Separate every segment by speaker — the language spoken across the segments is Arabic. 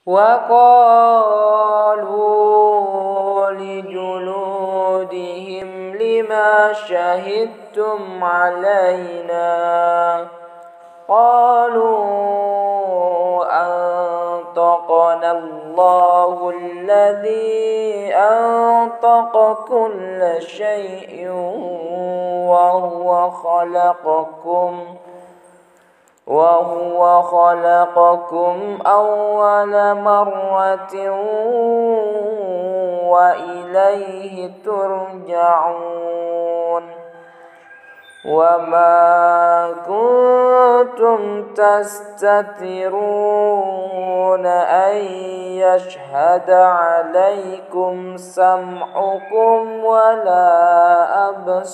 Speaker 1: وقالوا لجلودهم لما شهدتم علينا قالوا أنطقنا الله الذي أنطق كل شيء وهو خلقكم أول مرة وإليه ترجعون وما كنتم تستترون أن يشهد عليكم سمعكم ولا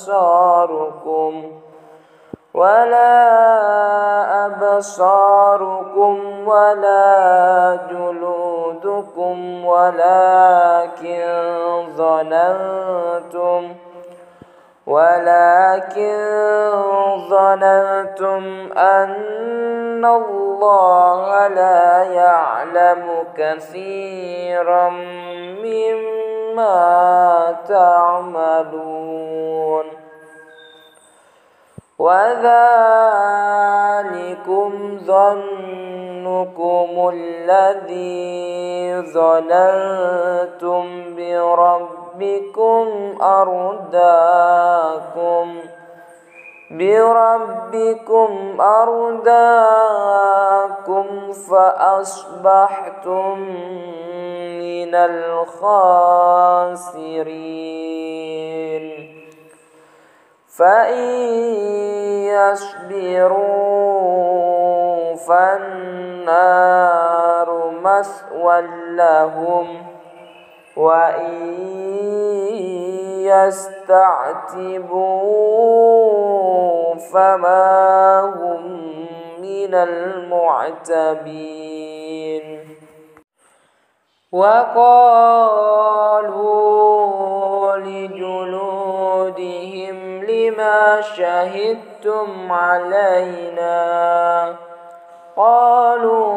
Speaker 1: أبصاركم ولا جلودكم ولكن ظننتم أن الله لا يعلم كثيرا مما تعملون وذلكم ظنكم الذي ظننتم بربكم أرداكم فأصبحتم من الخاسرين فإن يصبروا فالنار مثوى لهم وإن يستعتبوا فما هم من المعتبين وقالوا لجلودهم لما شهدتم علينا قالوا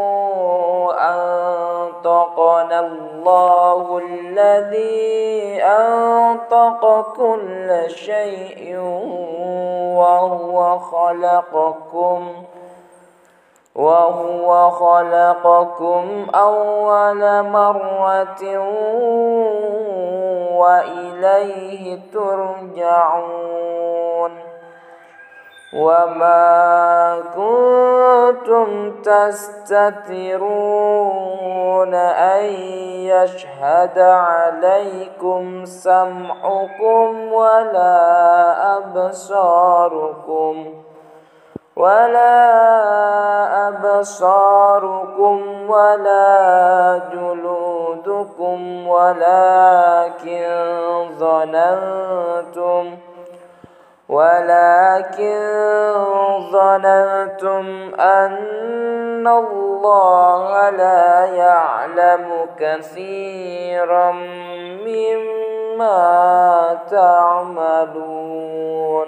Speaker 1: أنطقنا الله الذي أنطق كل شيء وهو خلقكم أول مرة وإليه ترجعون وما كنتم تستترون أن يشهد عليكم سمعكم ولا أبصاركم ولا جلودكم ولكن ظننتم أن الله لا يعلم كثيرا مما تعملون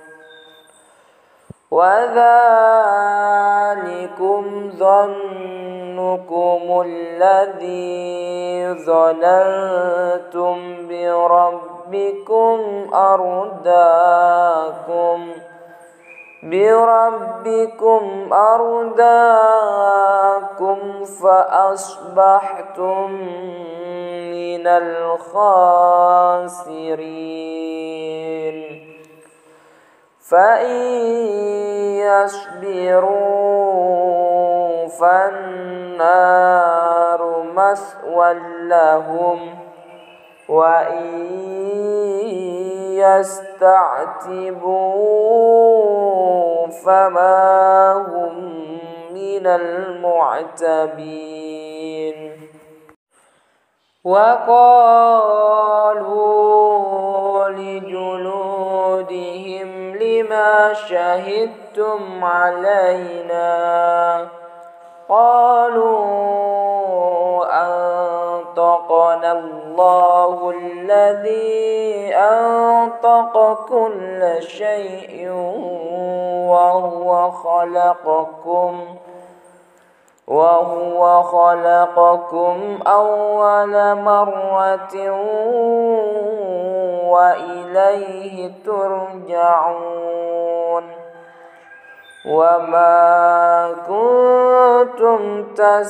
Speaker 1: وذلكم ظنكم الذي ظننتم بربكم أرداكم فأصبحتم من الخاسرين فإن يصبروا فالنار مثوى لهم وإن يستعتبوا فما هم من المعتبين وقالوا لجلودهم لما شهدتم علينا قالوا أنطقنا الله الذي أنطق كل شيء وهو خلقكم أول مرة وإليه ترجعون وما كنتم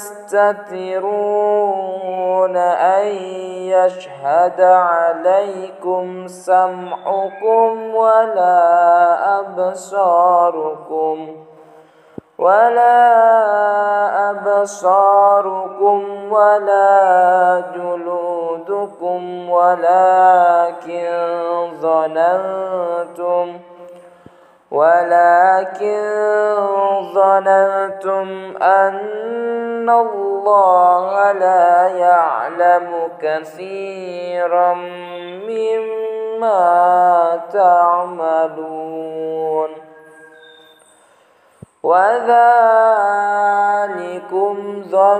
Speaker 1: تستترون أن يشهد عليكم سمعكم ولا أبصاركم ولا جلودكم ولكن ظننتم أن الله لا يعلم كثيرا مما تعملون وذلكم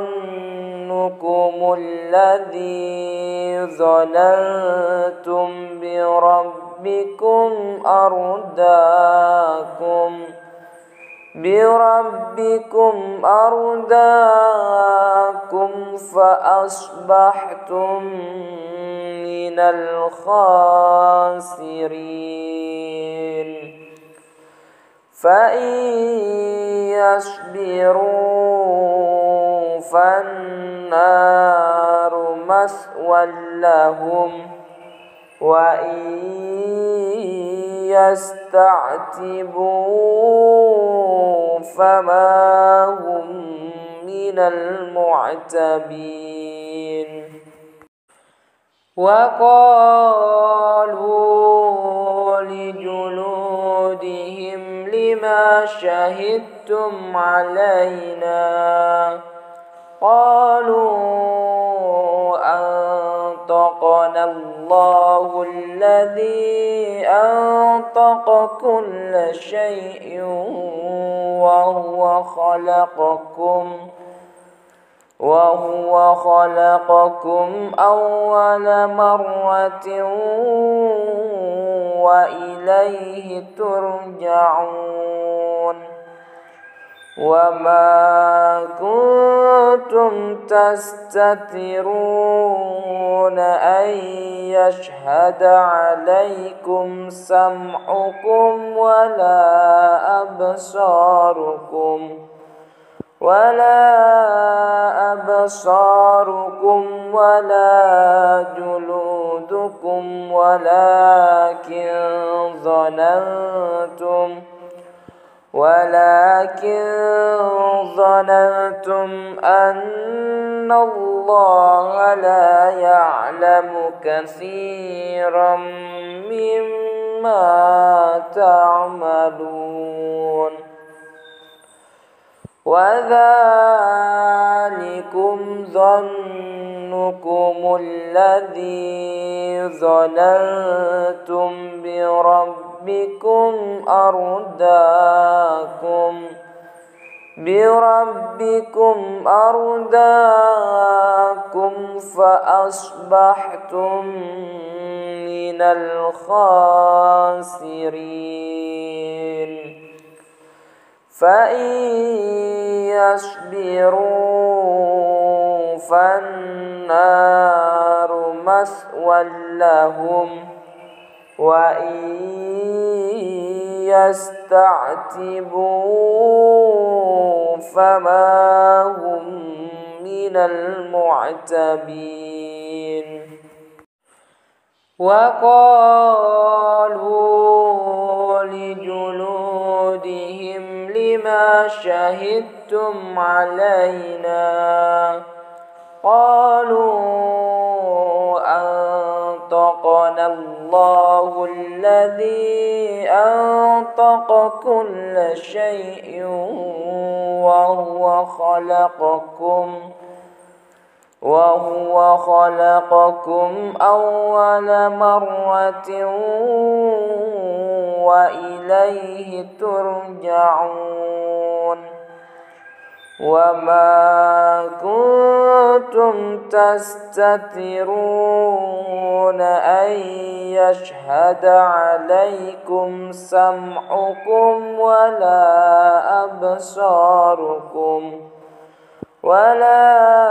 Speaker 1: ظنكم الذي ظننتم بربكم أرداكم فأصبحتم من الخاسرين فإن يصبروا فالنار مثوى لهم وإن يستعتبوا فما هم من المعتبين وقالوا لجلودهم لما شهدتم علينا قالوا أنطقنا الله الذي أنطق كل شيء وهو خلقكم أول مرة وإليه ترجعون وما كنتم تستترون أن يشهد عليكم سمعكم ولا أبصاركم ولا جلودكم ولكن ظننتم أن الله لا يعلم كثيرا مما تعملون وذلكم ظنكم الذي ظننتم بربكم أرداكم فأصبحتم من الخاسرين فإن يصبروا فالنار مثوى لهم وإن يستعتبوا فما هم من المعتبين وقالوا لجلودهم لما شهدتم علينا قالوا أنطقنا الله الذي أنطق كل شيء وهو خلقكم أول مرة وإليه ترجعون وما كنتم تستترون أن يشهد عليكم سمعكم ولا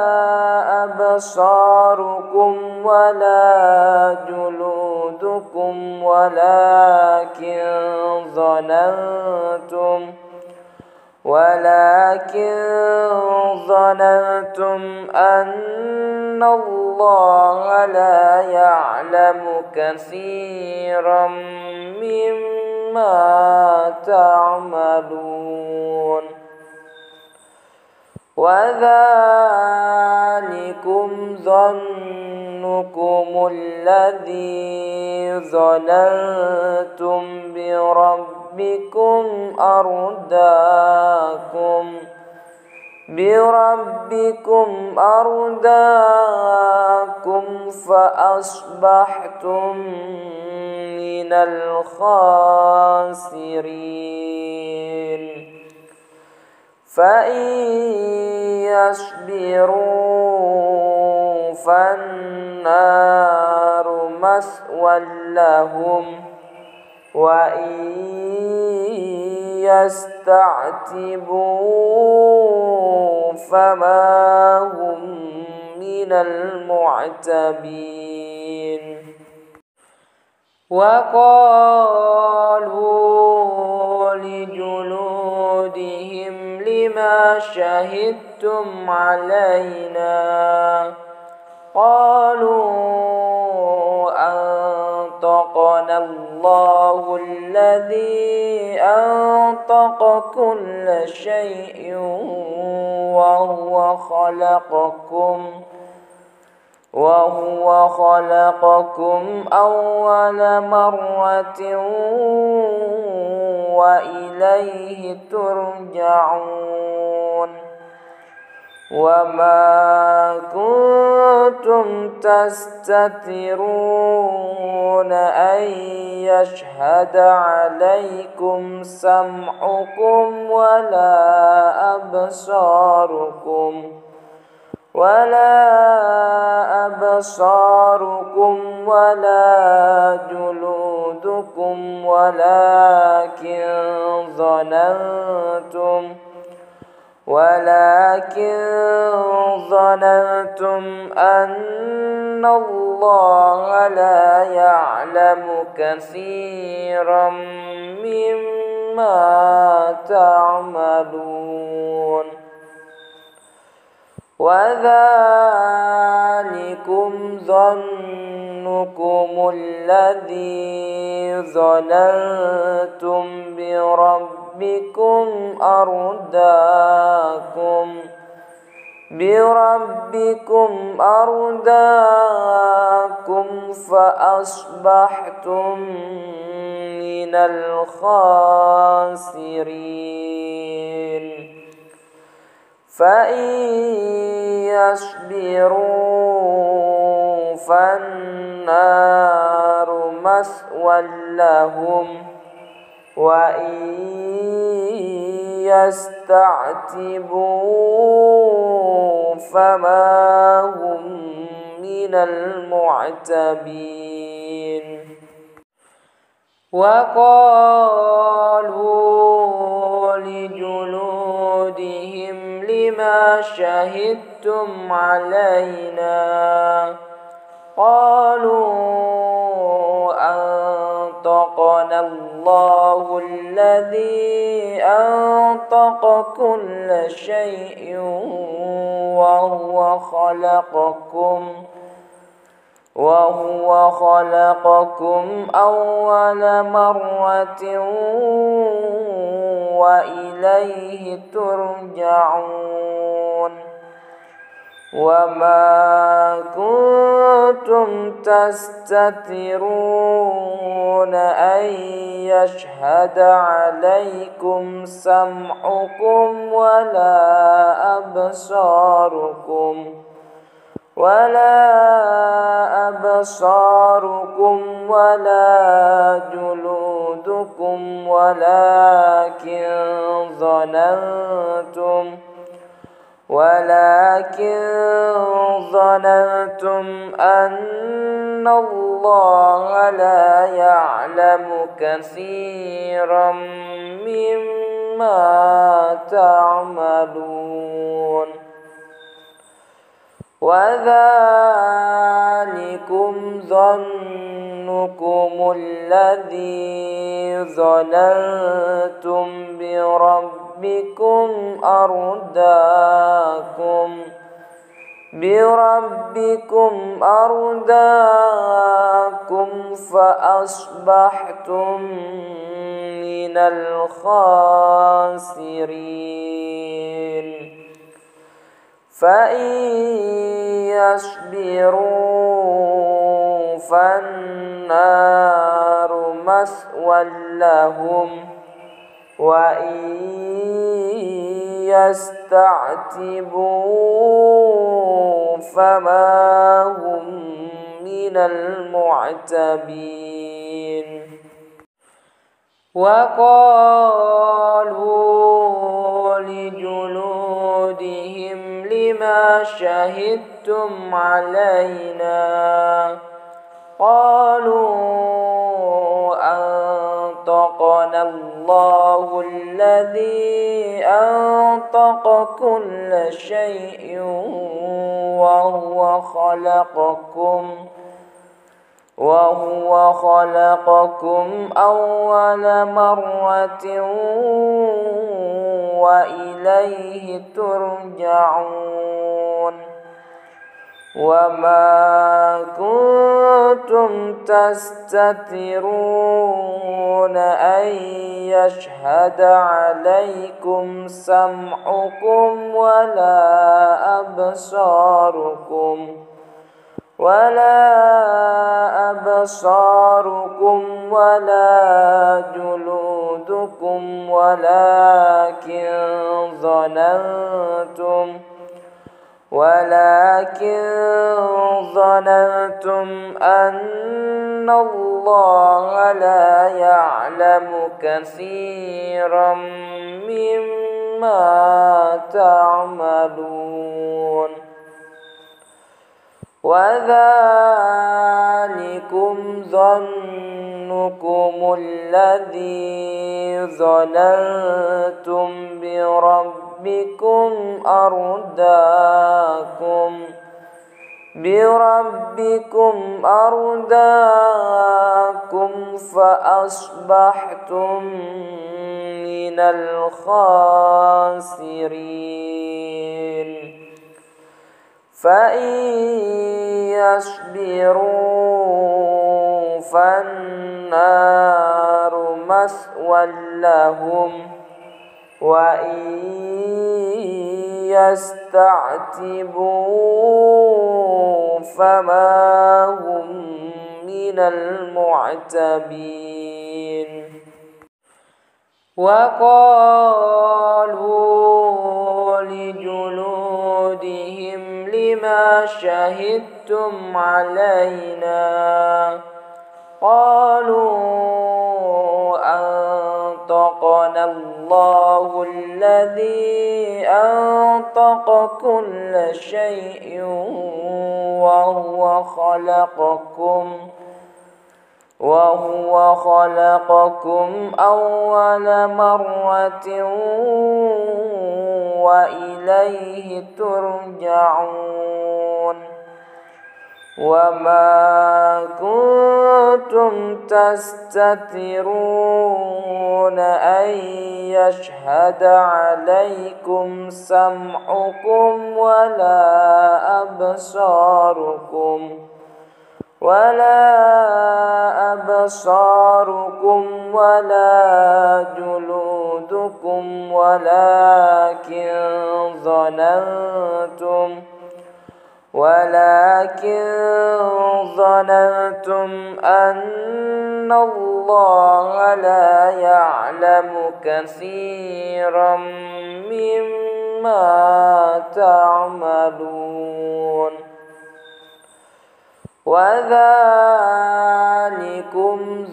Speaker 1: أبصاركم ولا جلودكم ولكن ظننتم أن الله لا يعلم كثيرا مما تعملون وذلكم ظنكم الذي ظننتم بربكم أرداكم فأصبحتم من الخاسرين فإن يصبروا فالنار مثوى لهم وإن يستعتبوا فما هم من المعتبين وقالوا لجلودهم لما شهدتم علينا قالوا أنطقنا الله الذي أنطق كل شيء وهو خلقكم أول مرة وإليه ترجعون وما كنتم تستترون أن يشهد عليكم سمعكم ولا أبصاركم ولا جلودكم ولكن ظننتم أن الله لا يعلم كثيرا مما تعملون وذلكم ظنكم الذي ظننتم بربكم أرداكم فأصبحتم من الخاسرين فإن يصبروا فالنار مثوى لهم وإن يستعتبوا فما هم من المعتبين وقالوا لجلودهم لما شهدتم علينا قالوا أنطقنا الله الذي أنطق كل شيء وهو خلقكم أول مرة وإليه ترجعون وما كنتم تستترون أن يشهد عليكم سمعكم ولا أبصاركم ولا جلودكم ولكن ظننتم أن الله لا يعلم كثيرا مما تعملون وذلكم ظنكم الذي ظننتم بربكم أرداكم فأصبحتم من الخاسرين فإن يصبروا فالنار مثوى لهم وإن يستعتبوا فما هم من المعتبين وقالوا لجلودهم لما شهدتم علينا قالوا أنطقنا الله الذي أنطق كل شيء وهو خلقكم أول مرة وإليه ترجعون وما كنتم تستترون أن يشهد عليكم سمعكم ولا أبصاركم ولا جلودكم ولكن ظننتم أن الله لا يعلم كثيرا مما تعملون وذلكم ظنكم الذي ظننتم بربكم أرداكم فأصبحتم من الخاسرين فإن يصبروا فالنار مثوى لهم وإن يستعتبوا فما هم من المعتبين وقالوا لجلودهم لما شهدتم علينا قالوا أنطقنا الله الذي أنطق كل شيء وهو خلقكم أول مرة وإليه ترجعون وما كنتم تستترون أن يشهد عليكم سمعكم ولا أبصاركم ولا جلودكم ولكن ظننتم أن الله لا يعلم كثيرا مما تعملون وذلكم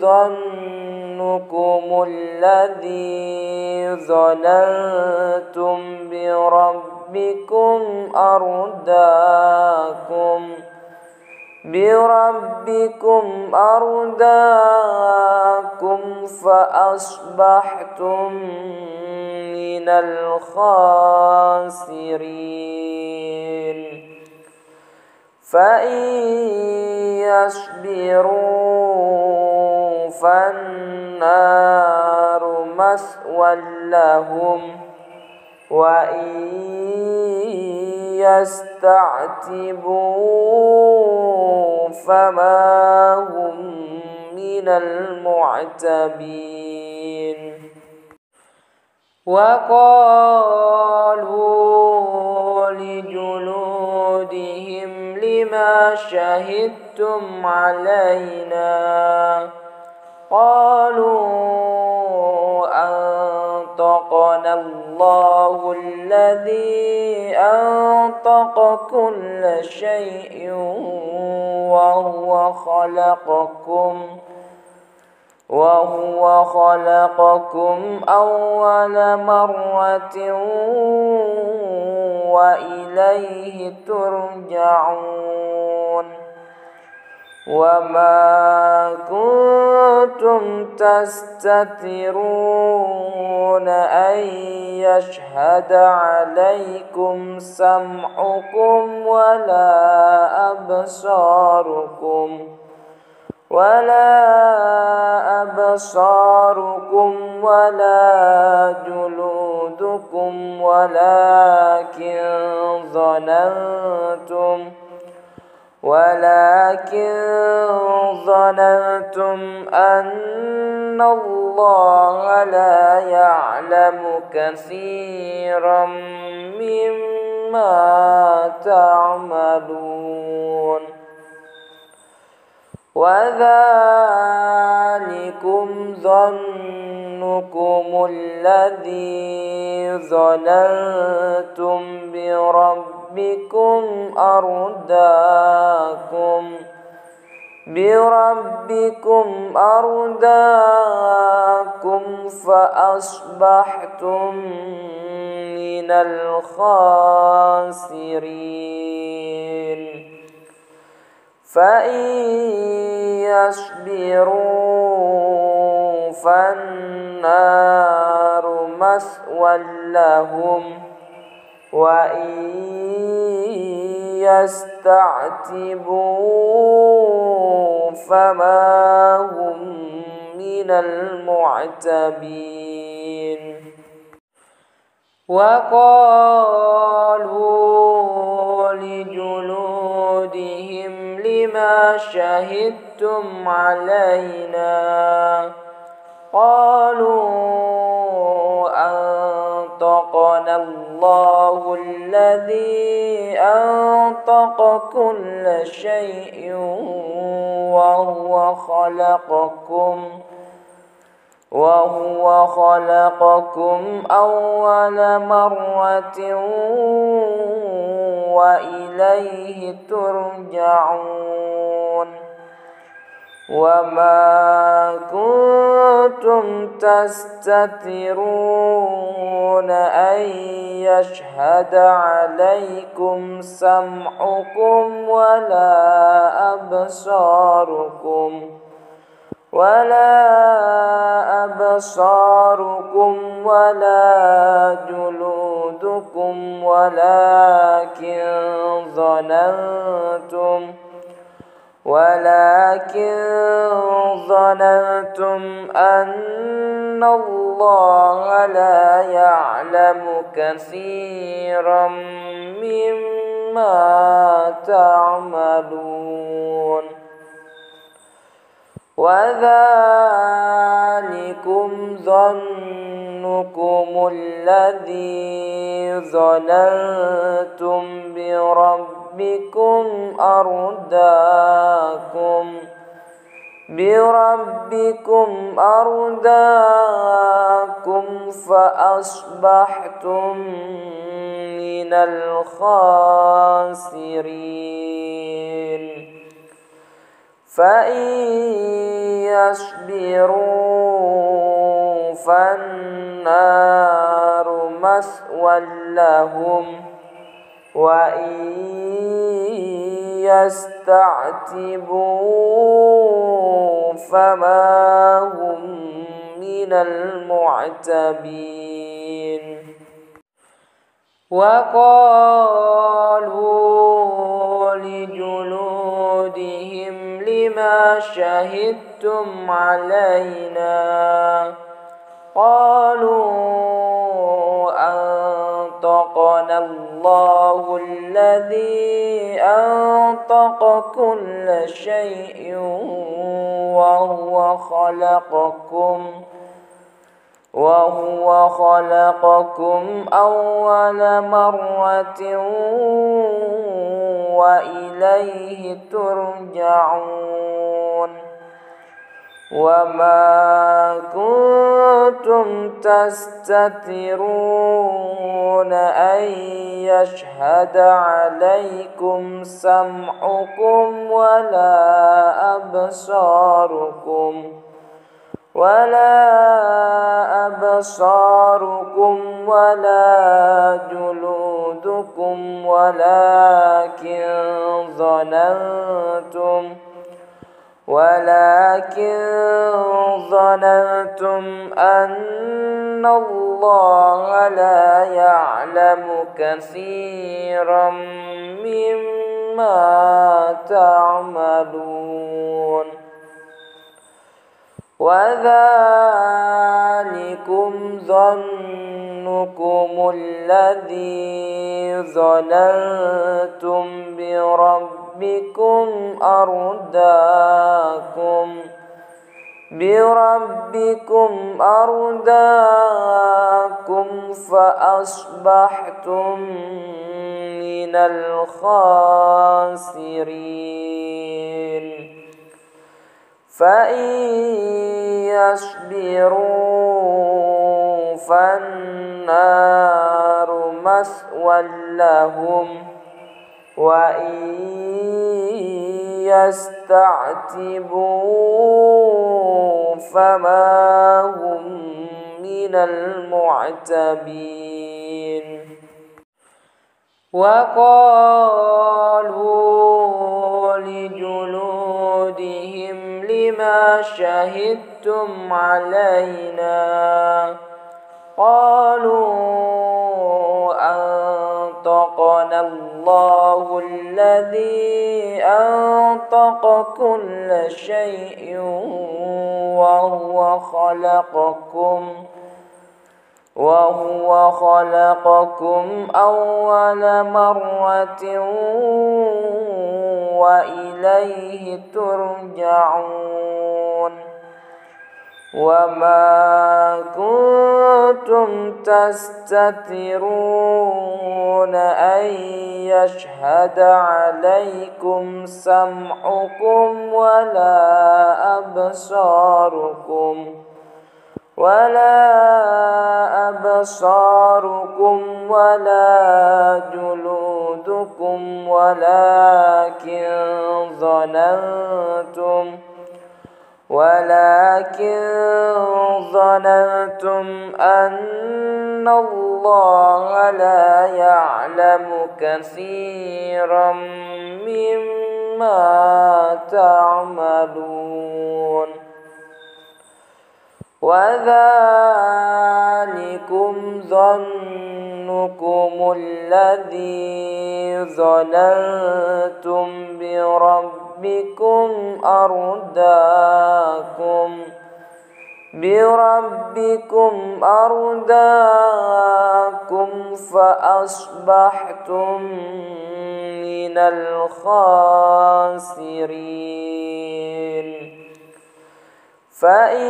Speaker 1: ظنكم الذي ظننتم بربكم أرداكم فأصبحتم من الخاسرين فإن يصبروا فالنار مثوى لهم وإن يستعتبوا فما هم من المعتبين. وقالوا لجلودهم لما شهدتم علينا قالوا أنطقنا الله الذي أنطق كل شيء وهو خلقكم أول مرة وإليه ترجعون. وما كنتم تستترون أن يشهد عليكم سمعكم ولا أبصاركم ولا جلودكم ولكن ظننتم أن الله لا يعلم كثيرا مما تعملون. وذلكم ظنكم الذي ظننتم بربكم أرداكم فأصبحتم من الخاسرين. فإن يصبروا فالنار مثوى لهم وإن يستعتبوا فما هم من المعتبين. وقالوا لجلودهم لما شهدتم علينا قالوا أنطقنا الله الذي أنطق كل شيء وهو خلقكم أول مرة وإليه ترجعون. وما كنتم تستترون أن يشهد عليكم سمعكم ولا أبصاركم ولا جلودكم ولكن ظننتم أن الله لا يعلم كثيرا مما تعملون. وذلكم ظنكم الذي ظننتم بربكم أرداكم فأصبحتم من الخاسرين. فإن يصبروا فالنار مثوى لهم وإن يستعتبوا فما هم من المعتبين. وقالوا لجلودهم جلودهم لما شهدتم علينا قالوا أنطقنا الله الذي أنطق كل شيء وهو خلقكم أول مرة وإليه ترجعون وما كنتم تستترون أن يشهد عليكم سمعكم ولا أبصاركم ولا جلودكم ولكن ظننتم أن الله لا يعلم كثيرا مما تعملون وذلكم ظنكم الذي ظننتم بربكم أرداكم فأصبحتم من الخاسرين فإن يصبروا فالنار مثوى لهم وإن يستعتبوا فما هم من المعتبين وقالوا لجلودهم لما شهدتم علينا قالوا أنطقنا الله الذي أنطق كل شيء وهو خلقكم أول مرة وإليه ترجعون وما كنتم تستترون أن يشهد عليكم سمعكم ولا أبصاركم ولا جلودكم ولكن ظننتم أن الله لا يعلم كثيرا مما تعملون وذلكم ظنكم الذي ظننتم بربكم أرداكم فأصبحتم من الخاسرين فإن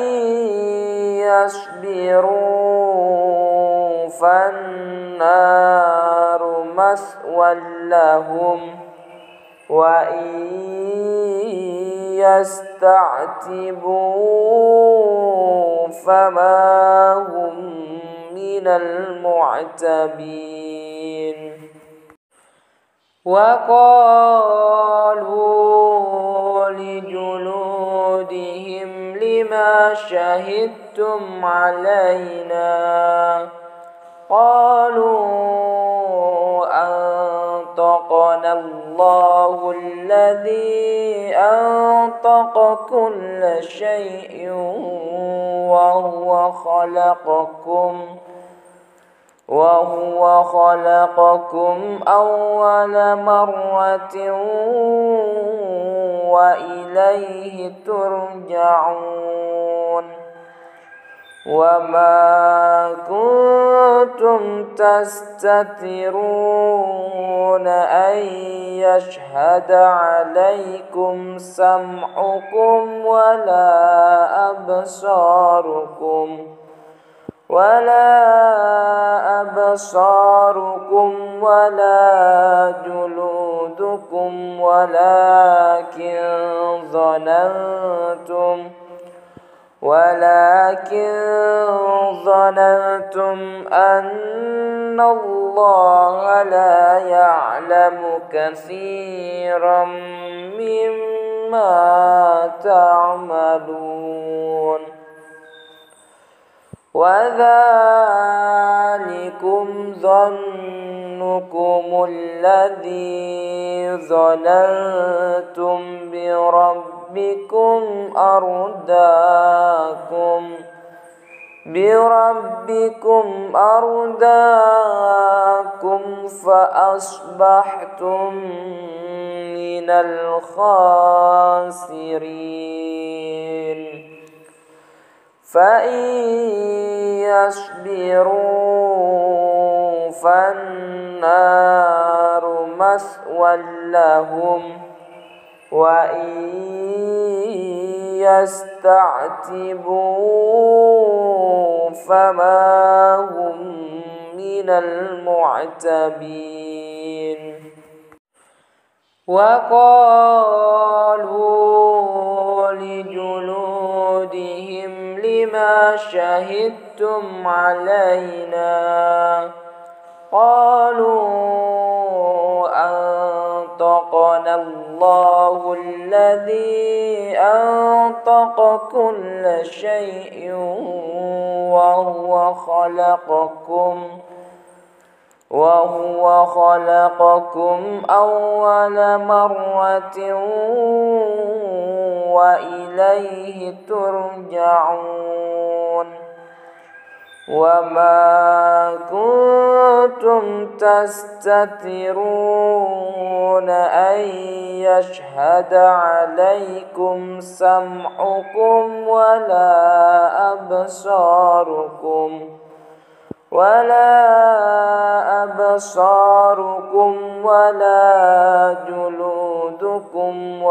Speaker 1: يصبروا فالنار مثوى لهم وإن يستعتبوا فما هم من المعتبين وقالوا لجلودهم لما شهدتم علينا قالوا أنطقنا الله الذي أنطق كل شيء وهو خلقكم أول مرة وإليه ترجعون وما كنتم تستترون أن يشهد عليكم سمعكم ولا أبصاركم ولا جلودكم ولكن ظننتم أن الله لا يعلم كثيرا مما تعملون وذلكم ظنكم الذي ظننتم بربكم أرداكم فأصبحتم من الخاسرين فإن يصبروا فالنار مثوى لهم وإن يستعتبوا فما هم من المعتبين وقالوا لجلودهم لما شهدتم علينا قالوا أنطقنا الله الذي أنطق كل شيء وهو خلقكم أول مرة وإليه ترجعون وما كنتم تستترون أن يشهد عليكم سمعكم ولا أبصاركم ولا جلودكم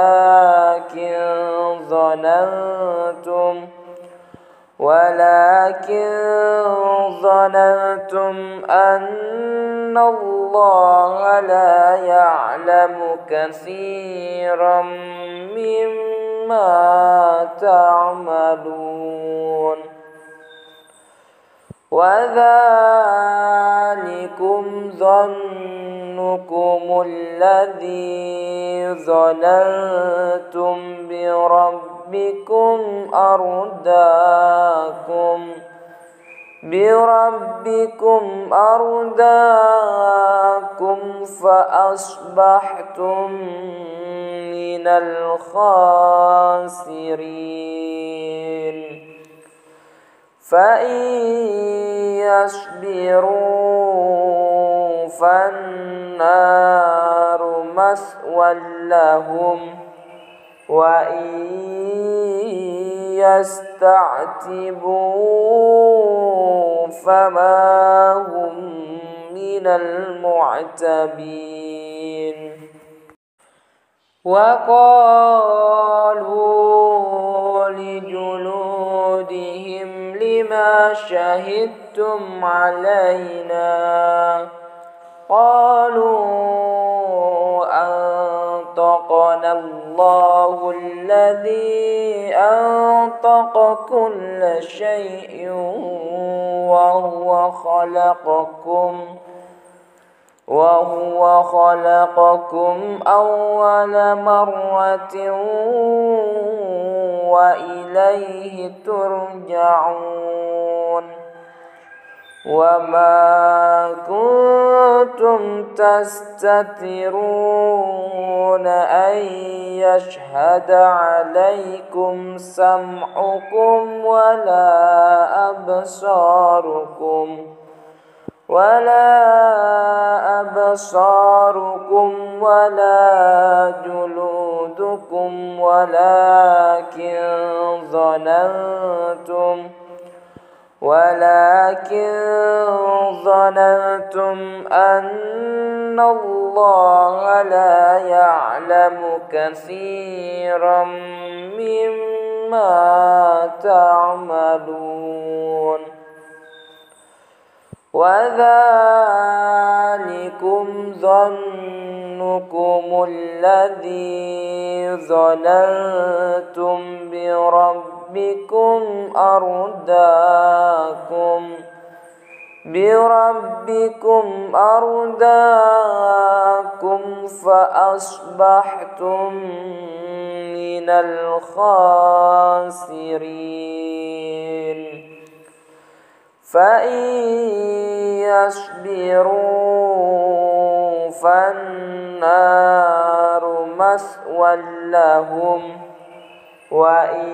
Speaker 1: ولكن ظننتم أن الله لا يعلم كثيرا مما تعملون وذلكم ظنكم الذي ظننتم بربكم أرداكم فأصبحتم من الخاسرين فإن يصبروا فالنار مثوى لهم وإن يستعتبوا فما هم من المعتبين وقالوا لجلودهم لما شهدتم علينا قالوا أنطقنا الله الذي أنطق كل شيء وهو خلقكم أول مرة وإليه ترجعون وما كنتم تستترون أن يشهد عليكم سمعكم ولا ولا أبصاركم ولا جلودكم ولكن ظننتم أن الله لا يعلم كثيرا مما تعملون. وذلكم ظنكم الذي ظننتم بربكم أرداكم فأصبحتم من الخاسرين. فإن يصبروا فالنار مثوى لهم وإن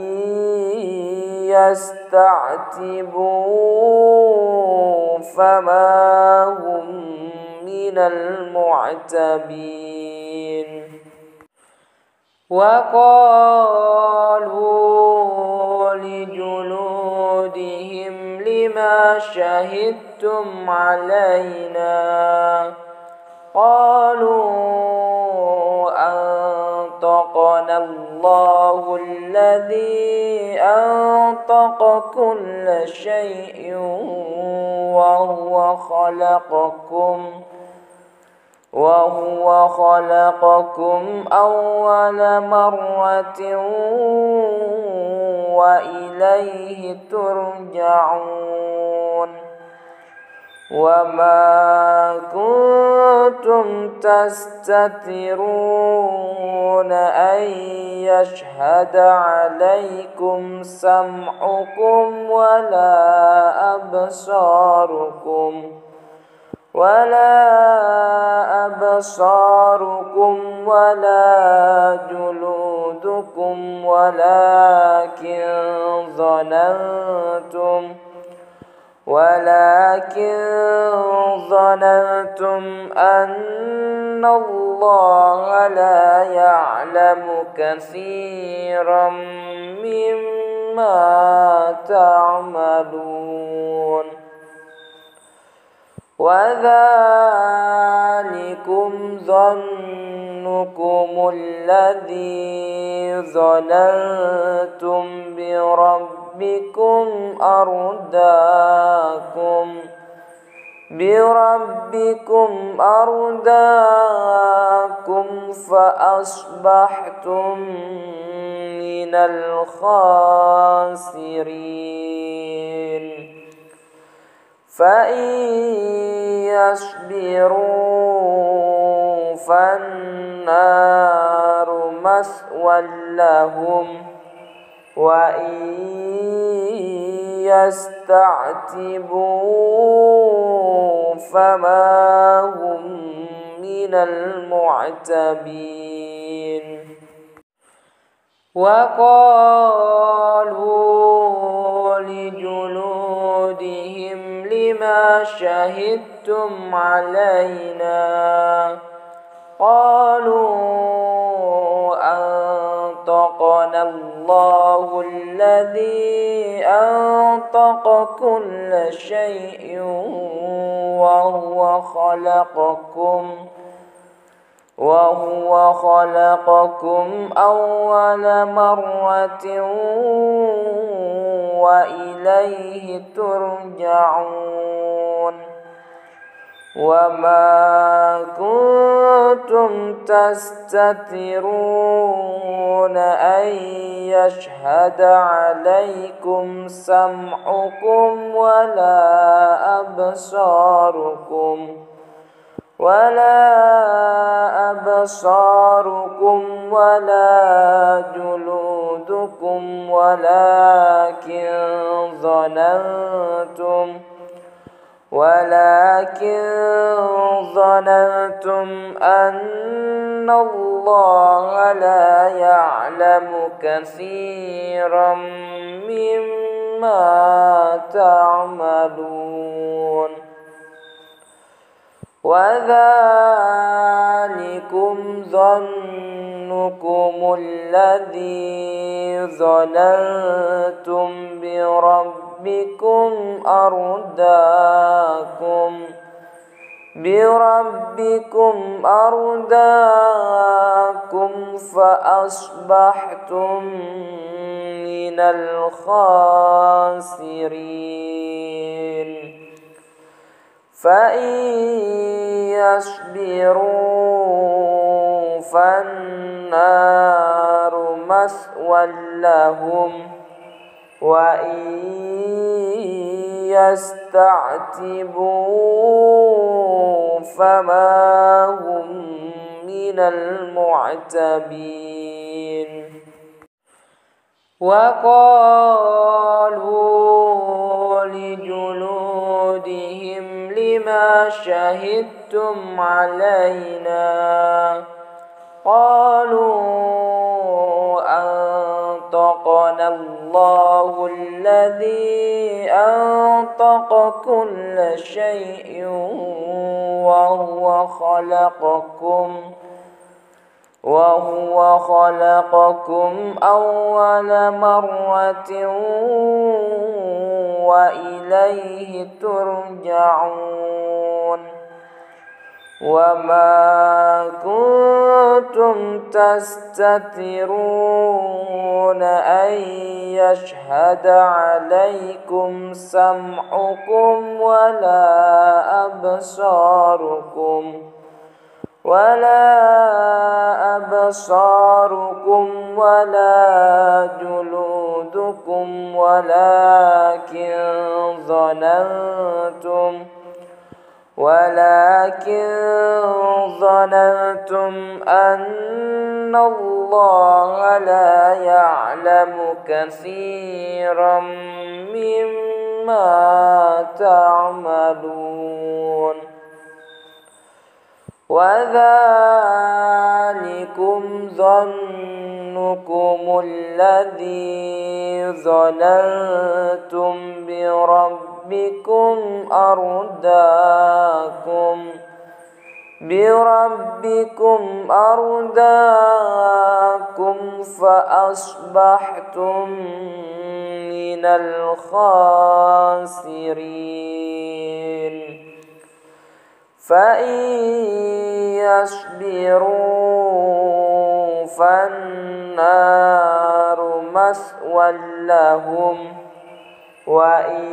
Speaker 1: يستعتبوا فما هم من المعتبين. وقالوا لجلودهم لما شهدتم علينا قالوا أنطقنا الله الذي أنطق كل شيء وهو خلقكم أول مرة وإليه ترجعون. وما كنتم تستترون أن يشهد عليكم سمعكم ولا أبصاركم ولا جلودكم ولكن ظننتم أن الله لا يعلم كثيرا مما تعملون. وذلكم ظنكم الذي ظننتم بربكم أرداكم فأصبحتم من الخاسرين. فإن يصبروا فالنار مثوى لهم وإن يستعتبوا فما هم من المعتبين. وقالوا لجلودهم لما شهدتم علينا قالوا أنطقنا الله الذي أنطق كل شيء وهو خلقكم أول مرة وإليه ترجعون. وما كنتم تستترون أن يشهد عليكم سمعكم ولا أبصاركم ولا جلودكم ولكن ظننتم أن الله لا يعلم كثيرا مما تعملون. وذلكم ظنكم الذي ظننتم بربكم أرداكم فأصبحتم من الخاسرين فإن يصبروا فالنار مثوى لهم وإن يستعتبوا فما هم من المعتبين وقالوا لجلودهم لما شهدتم علينا قالوا أنطقنا الله الذي أنطق كل شيء وهو خلقكم أول مرة وإليه ترجعون وما كنتم تستترون أن يشهد عليكم سمعكم ولا أبصاركم ولا جلودكم ولكن ظننتم أن الله لا يعلم كثيرا مما تعملون وذلكم ظنكم الذي ظننتم بربكم أرداكم فأصبحتم من الخاسرين فإن يصبروا فالنار مثوى لهم وإن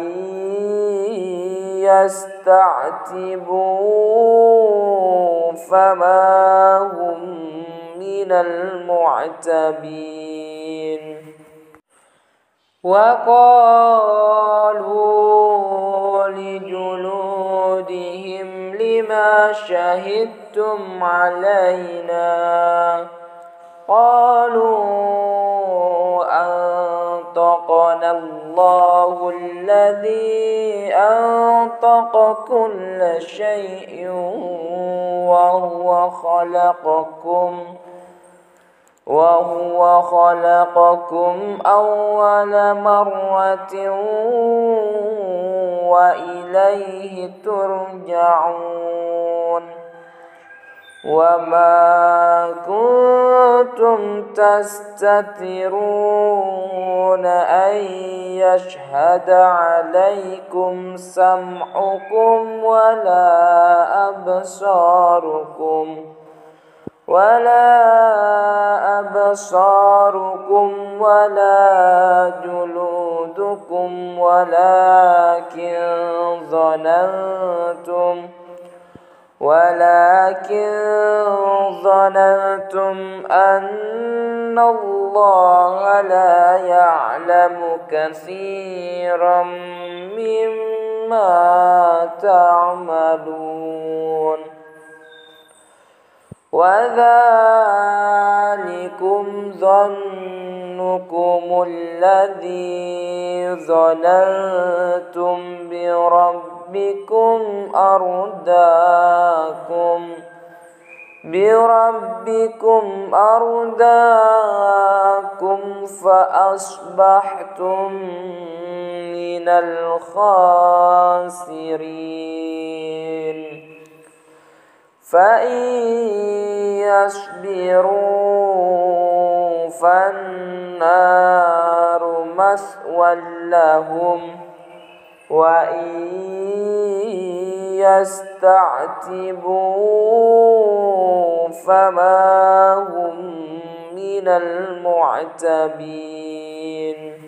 Speaker 1: يستعتبوا فما هم من المعتبين وقالوا لجلودهم لما شهدتم علينا قالوا أنطقنا الله الذي أنطق كل شيء وهو خلقكم أول مرة وإليه ترجعون وما كنتم تستترون أن يشهد عليكم سمعكم ولا أبصاركم ولا جلودكم ولكن ظننتم أن الله لا يعلم كثيرا مما تعملون وذلكم ظنكم الذي ظننتم بربكم أرداكم فأصبحتم من الخاسرين فإن يصبروا فالنار مثوى لهم وإن يستعتبوا فما هم من المعتبين